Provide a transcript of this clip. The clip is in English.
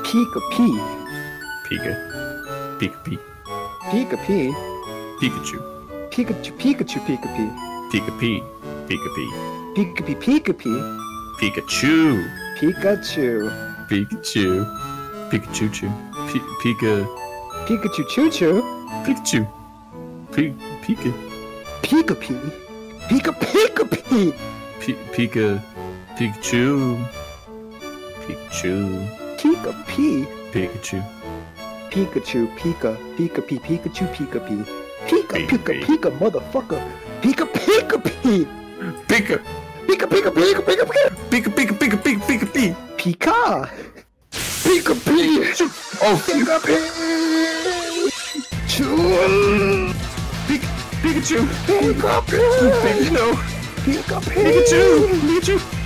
Pika P. Pika. Pika P. Pika P. Pikachu. Pikachu Pikachu Pika P. Pika P. Pika P. Pika P Pika P. Pikachu. Pikachu. Pikachu. Pikachu Choo. Pika. Pikachu Choo Choo. Pikachu. Pika. Pika P. Pika Pika P. Pika. Pikachu. Pikachu. Pika P. Pikachu. Pikachu Pika. Pika P Pikachu Pika P. Pika Pika Pika P. Pika motherfucker. Pika Pika P. Pika. Pika Pika Pika Pika Pika. Pika Pika Pika Pika Pika P. Pika. Pika P. Oh, Pika P. Choo. Pikachu. Pika P. No. Pika P. Pikachu. Pikachu.